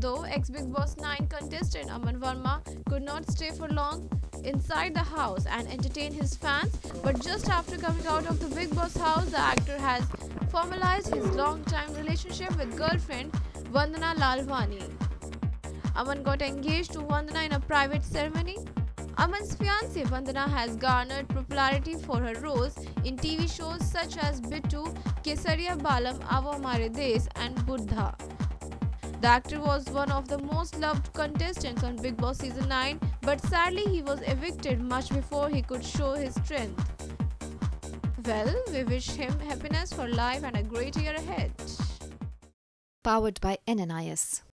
Though ex-Bigg Boss 9 contestant Aman Verma could not stay for long inside the house and entertain his fans, but just after coming out of the Bigg Boss house, the actor has formalized his long-time relationship with girlfriend Vandana Lalwani. Aman got engaged to Vandana in a private ceremony. Aman's fiancée Vandana has garnered popularity for her roles in TV shows such as Bittu, Kesariya Balam, Ava Mare Des and Buddha. The actor was one of the most loved contestants on Bigg Boss Season 9, but sadly he was evicted much before he could show his strength. Well, we wish him happiness for life and a great year ahead. Powered by NNIS.